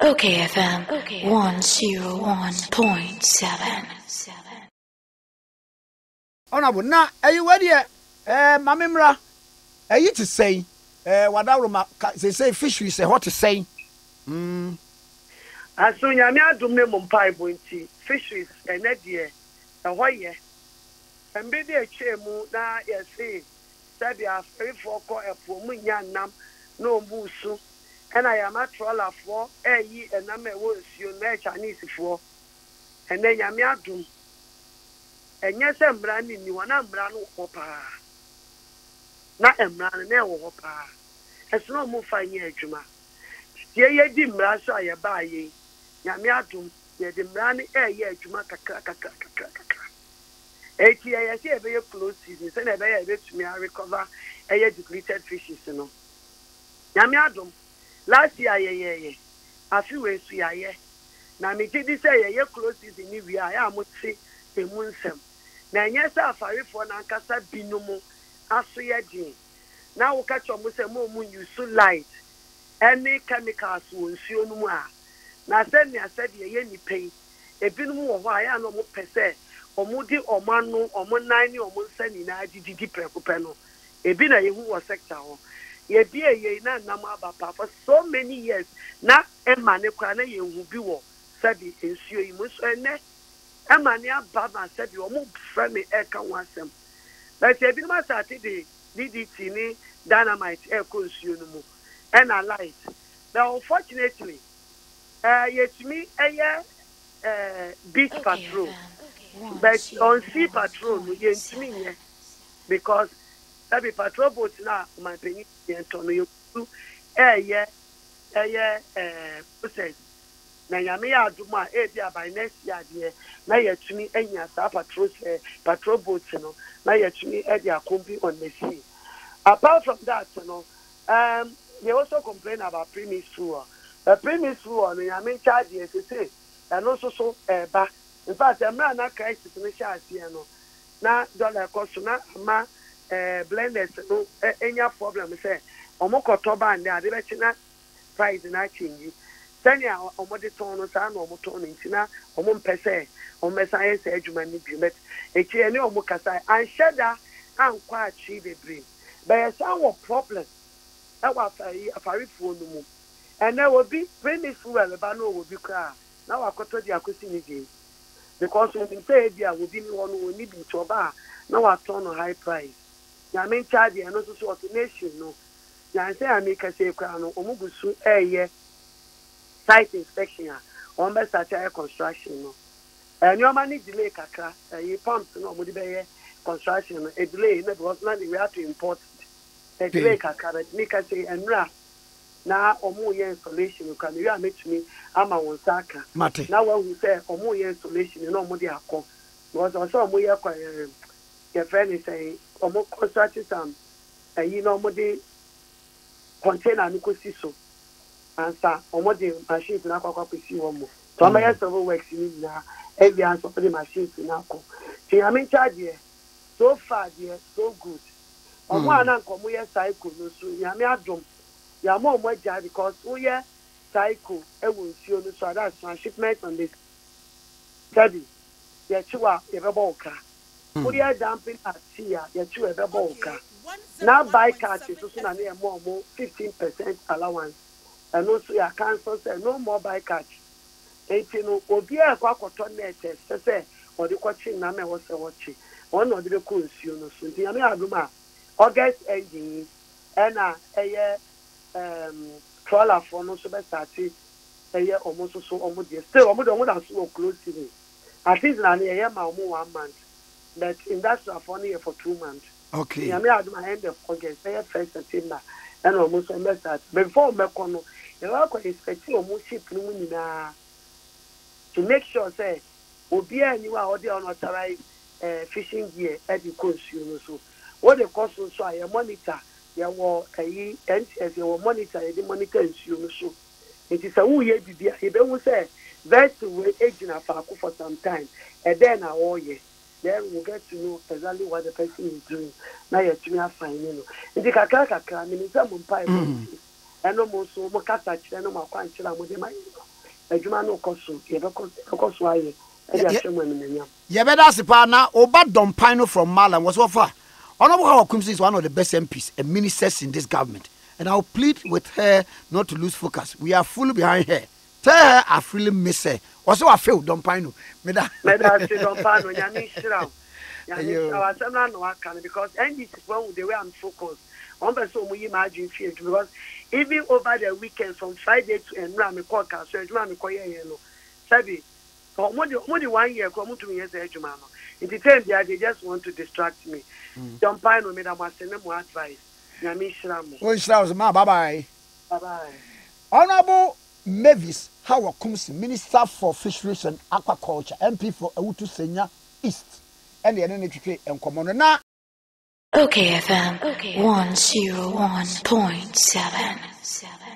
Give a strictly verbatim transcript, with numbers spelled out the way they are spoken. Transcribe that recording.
okayfm one oh one point seven. Honorable, na are you ready? Eh, Mamimra, are you to say, eh, what I they say fishery say what to say? Hmm. As soon as I do me mumpai bointy, fisheries and that year, and why ye? And be there, chemu, na ye say, Sabia, very for call a poor munyan nam, no busu, and I am a troller for, eh, ye, and I'm a words you know Chinese for, and then Yamia do. And yes, I'm branding you, and I'm brand whopper. Not a brand near whopper. As no more fine year, Juma. Ye, ye, dim, rasa, ye buy ye. Yamiatum, ye, the brand air, ye, Juma, kaka, kaka, kaka, kaka. Eighty years, ye, very close season, and a very rich me, I recover a depleted fishes, you know. Yamiadum, last year, ye, ye, ye. A few ways, we are ye. Now, me did say, ye, close season, we are, I would say, a moonsem. Na nyesa afari for na nkasa binumu aso ye din na wo ka chomo se mo mu use light any chemicals wo nsuo no mu a na se ne ase de ye ni pei ebinumu wo ho aya no mo pese omo di omanu omo nan ni omo nsa ni na agididi prekupe no ebi na ye hu wo sector ho ye bi ye na nam abapa for so many years na ema ne kwa na ye hu bi wo sabi nsuo yi mu so ene Amania Baba said you move friendly air can want them. Like a bit of Saturday, D D T ni dynamite air consume and a light. Now, unfortunately, uh, yes, me a year uh, beach patrol, but on sea patrol, yes, me because that be patrol boats now, my penny, Antonio, a year, a year, uh, process. Na yame ya aduma e bia by next year de na yatumi anya sa patrol eh, patrol boats no na yatumi e dia kombi on the sea. Apart from that, you know, um they also complain about premise fuel. The premise fuel no yame charge yes say and also so eh ba. In fact, I'm na crisis no share here no. Na dollar cost na ma eh blenders no enya problem say omo kotoba and they be na price na change. Sanya omode tono sa na omoto ntina omom pese omesa yes adwuma ni bi met echi ene omukasa an sheda an kwa achi bebre but yes our problem e wa afari afari fo no mu and there will be premise fuel ba no will be kra na wakoto di akosi ni dey because when say dia will be ni one will ni bi to ba na wa turn high price ya men charge e no so so automation no ya say ameka say kra no omugusu eye site inspection on best at construction no and your money delay kakra you pump no mo dey construction a delay no because now we have to import it a delay kakra but me can say enra na omo ye installation kan you are make me ama won saka now when we say omo ye installation no omo dey akọ because also omo ye kwa your friend is saying omo construction some and you know omo dey container no ko si so answer omo the machines na kwakwa kwesi wo mo so am yes several works ni na every answer for the machines na ko ti am in charge so far there so good omo ana nkomo ye cycle no so ya me adom ya mo omo ja because we ye cycle e wo nsuo no so that's transshipment on this study ye chiwa ye bebo oka we ye dumping at here ye chiwa ye bebo oka now buy car so so na na mo mo fifteen percent allowance. And also your council said no more by catch. Eighteen will be a quacoton net, say, or the watching Name was a watching. One of the coons, you know, so the Amia August ending, and a year um trawler for no so best a year almost so almost still almost almost so close to me. At least a year one month, but industrial for near for two months. Okay. I mean, my end of August, say first September, and almost a mess that before Mecono. You are quite expecting almost ship to make sure say obi anywhere or the unauthorized uh, fishing gear at the consumer so what the cost so I monitor ya wo ayi N T S you monitor the monitor consumer so it is a who ye be e be who say that we agent afako for some time and then all year then we'll get to know exactly what the person is doing now you to me fine you know ndi kakaka kakra me nza mo mpa e and no more so mo kata chire no ma kwanchira mo de mai adwuma no koso ye be koso aye e ya hwemu ananyam ye be da sepa na oba Dompino from Malam was offer. Honorable Hawa Koomson is one of the best M Ps and ministers in this government, and I'll plead with her not to lose focus. We are fully behind her. Tell her I really miss her. Also, I feel Dompino. Me da me da se Dompino nyame shira nyame shira asem no aka because N D C is one with the way I'm focused. One person mu yi imagine fear because even over the weekend from Friday to Enra me call ka so adwuma me koye yen no sabi o mo de mo de one year ko mo two years adwuma no in the time they just want to distract me. Don't find me that must send more advice. Nyame shira mo. Oh shira ma bye bye. Bye bye. Honorable Mavis Hawa Koomson, Minister for Fisheries and Aquaculture, M P for Awutu Senya East. And the N H K and Common na O K F M one oh one point seven.